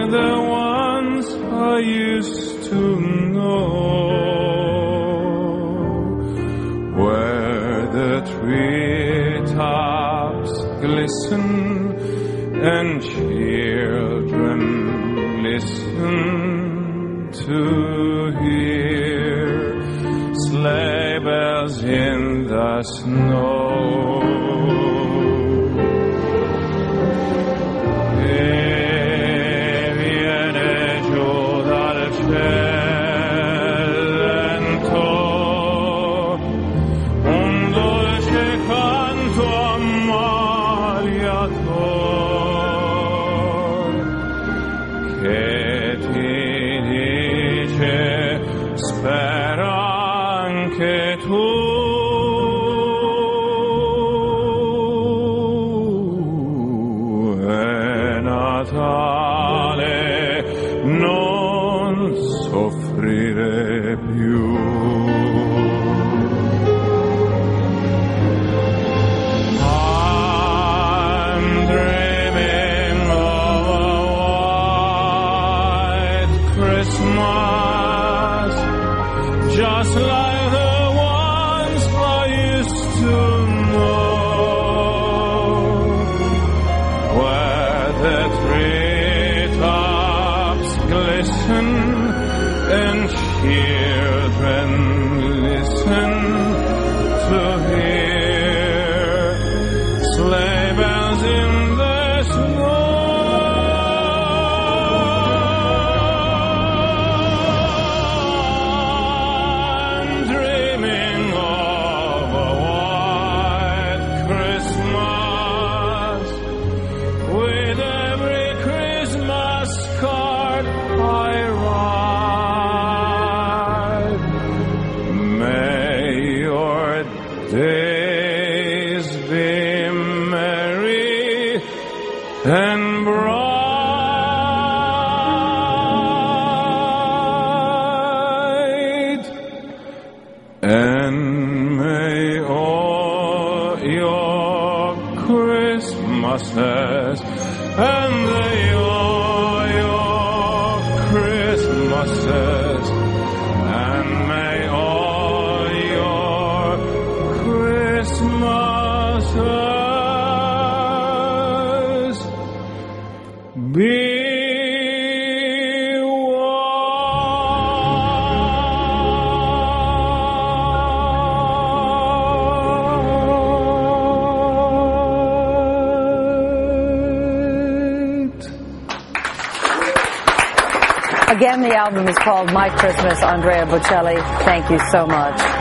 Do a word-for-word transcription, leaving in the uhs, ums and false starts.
the ones I used to know, where the treetops glisten and children listen to hear sleigh bells in the snow. Spera anche tu. È Natale, non soffrire più. I'm dreaming of a white Christmas, just like the ones I used to know, where the treetops glisten and children listen to hear sleigh bells in the snow. Days be merry and bright, and may all your Christmases and they all your Christmases and may all your Christmases be Again, the album is called My Christmas, Andrea Bocellli. Thank you so much.